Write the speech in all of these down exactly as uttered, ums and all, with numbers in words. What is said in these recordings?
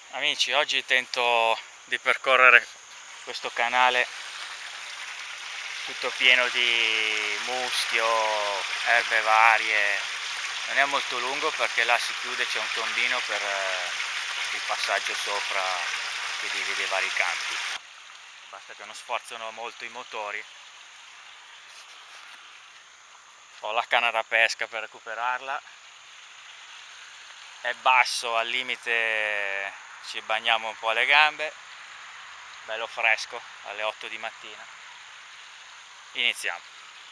Amici, oggi tento di percorrere questo canale tutto pieno di muschio, erbe varie. Non è molto lungo perché là si chiude, c'è un tombino per il passaggio sopra che divide i vari campi. Basta che non sforzano molto i motori. Ho la canna da pesca per recuperarla. È basso, al limite ci bagniamo un po' le gambe. Bello fresco alle otto di mattina. Iniziamo.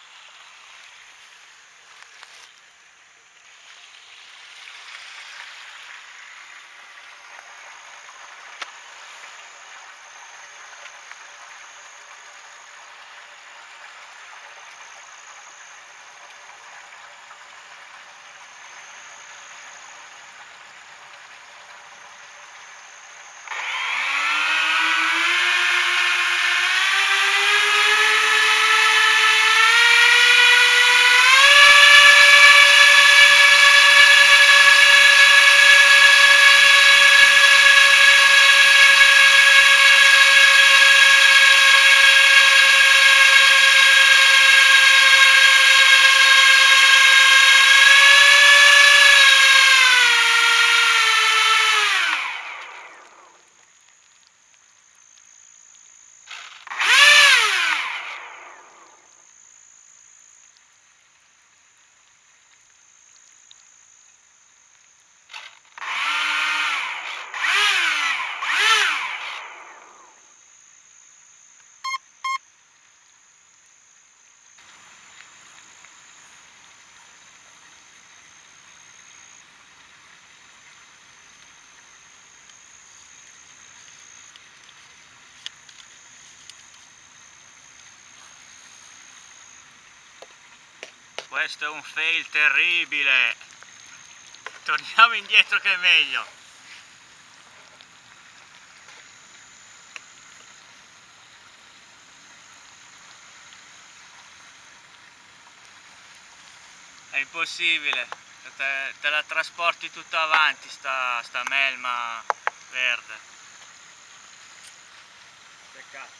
Questo è un fail terribile. Torniamo indietro che è meglio. È impossibile. Te, te la trasporti tutta avanti sta, sta melma verde. Peccato.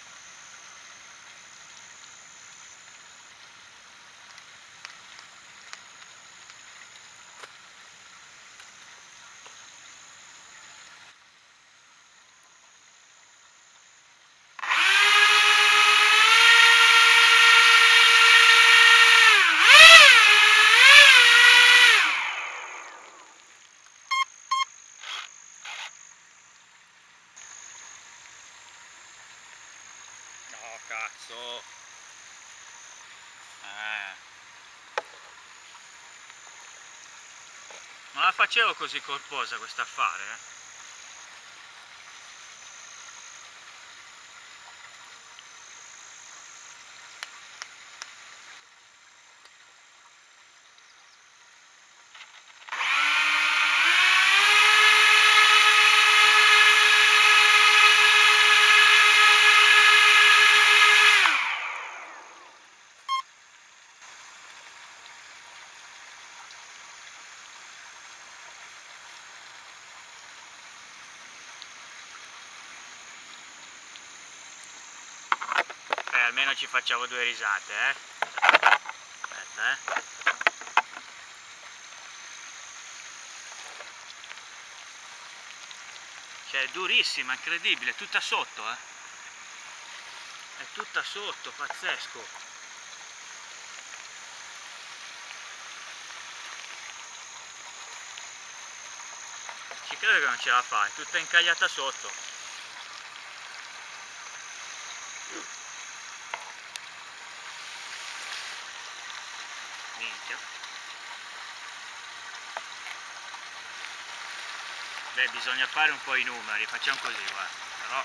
No, cazzo. Eh. Non la facevo così corposa questa affare, eh. Eh, almeno ci facciamo due risate, eh. Aspetta, eh. Cioè, è durissima, incredibile, tutta sotto, eh. È tutta sotto, pazzesco. Ci credo che non ce la fa, è tutta incagliata sotto. Minchia. Beh, bisogna fare un po' i numeri, facciamo così, guarda, però...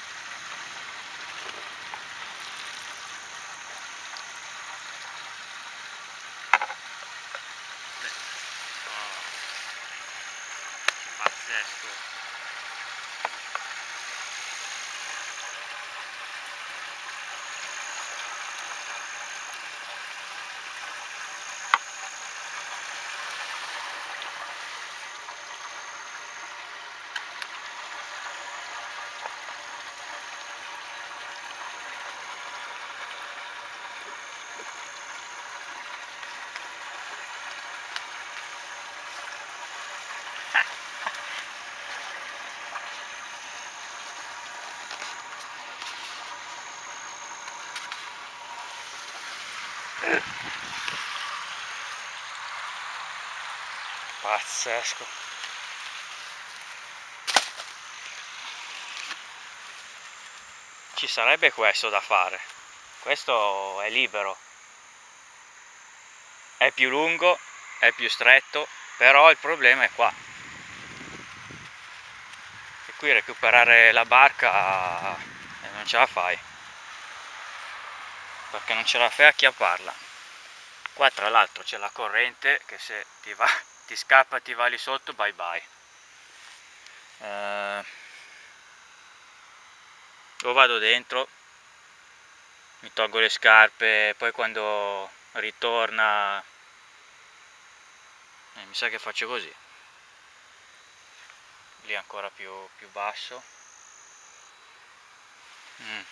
Beh, oh, pazzesco. Pazzesco. Ci sarebbe questo da fare, questo è libero, è più lungo, è più stretto, però il problema è qua, e qui recuperare la barca eh, non ce la fai, perché non ce la fai a acchiapparla. Qua tra l'altro c'è la corrente che se ti va, ti scappa, ti va lì sotto, bye bye. Eh, o vado dentro, mi tolgo le scarpe, poi quando ritorna eh, mi sa che faccio così, lì ancora più, più basso. mm.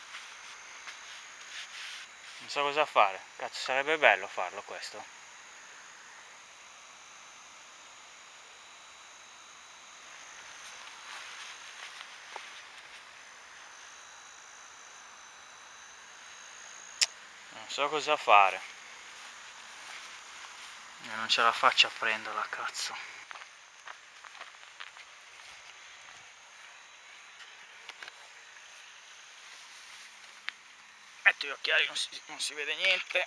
Non so cosa fare, cazzo, sarebbe bello farlo questo. Non so cosa fare, non ce la faccio a prenderla, cazzo. Metto gli occhiali, non si, non si vede niente.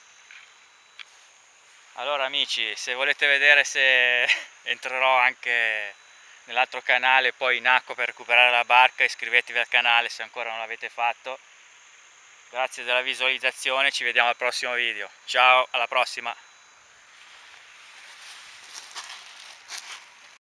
Allora amici, se volete vedere se entrerò anche nell'altro canale poi in acqua per recuperare la barca, iscrivetevi al canale se ancora non l'avete fatto. Grazie della visualizzazione, ci vediamo al prossimo video. Ciao, alla prossima!